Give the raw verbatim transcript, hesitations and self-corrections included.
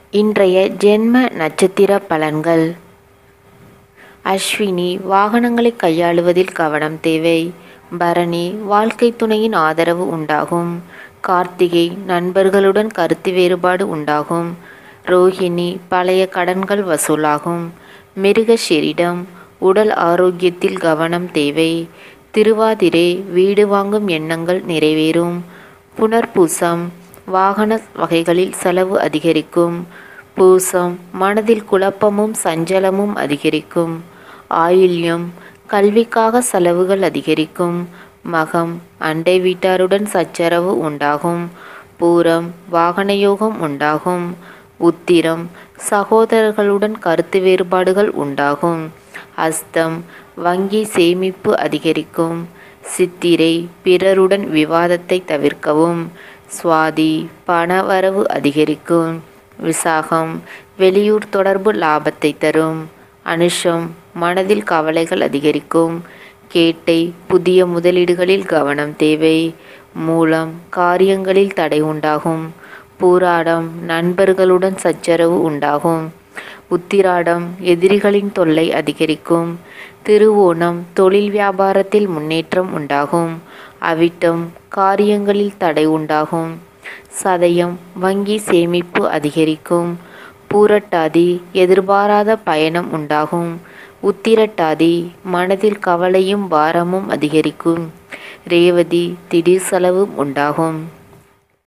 இன்றைய ஜென்ம நட்சத்திர பலன்கள். அஸ்வினி, வாகனங்களை கையாளுவதில் கவனம் தேவை. பரணி, வாழ்க்கை துணையின் ஆதரவு உண்டாகும். கார்த்திகை, நண்பர்களுடன் கருத்து வேறுபாடு உண்டாகும். ரோஹிணி, பழைய கடன்கள் வசூலாகும். மிருகஷீரிடம், உடல் ஆரோக்கியத்தில் கவனம் தேவை. திருவாதிரை, வீடு வாங்கும் எண்ணங்கள் நிறைவேறும். புனர்பூசம், வாகன வகைகளில் செலவு அதிகரிக்கும். பூசம், மனதில் குழப்பமும் சஞ்சலமும் அதிகரிக்கும். ஆயில்யம், கல்விக்காக செலவுகள் அதிகரிக்கும். மகம், அண்டை வீட்டாருடன் சச்சரவு உண்டாகும். பூரம், வாகன யோகம் உண்டாகும். உத்திரம், சகோதரர்களுடன் கருத்து வேறுபாடுகள் உண்டாகும். அஸ்தம், வங்கி சேமிப்பு அதிகரிக்கும். சித்திரை, பிறருடன் விவாதத்தை தவிர்க்கவும். சுவாதி, பணவரவு அதிகரிக்கும். விசாகம், வெளியூர் தொடர்பு லாபத்தை தரும். அனுஷம், மனதில் கவலைகள் அதிகரிக்கும். கேட்டை, புதிய முதலீடுகளில் கவனம் தேவை. மூலம், காரியங்களில் தடை உண்டாகும். பூராடம், நண்பர்களுடன் சச்சரவு உண்டாகும். உத்திராடம், எதிரிகளின் தொல்லை அதிகரிக்கும். திருவோணம், தொழில் வியாபாரத்தில் முன்னேற்றம் உண்டாகும். அவிட்டம், காரியங்களில் தடை உண்டாகும். சதயம், வங்கி சேமிப்பு அதிகரிக்கும். பூரட்டாதி, எதிர்பாராத பயணம் உண்டாகும். உத்திரட்டாதி, மனதில் கவலையும் பாரமும் அதிகரிக்கும். ரேவதி, திடீர் செலவும் உண்டாகும்.